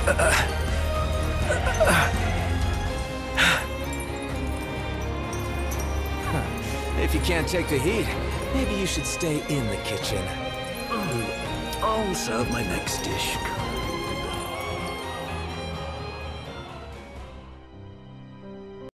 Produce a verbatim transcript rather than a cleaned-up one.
If you can't take the heat, maybe you should stay in the kitchen. I'll serve my next dish.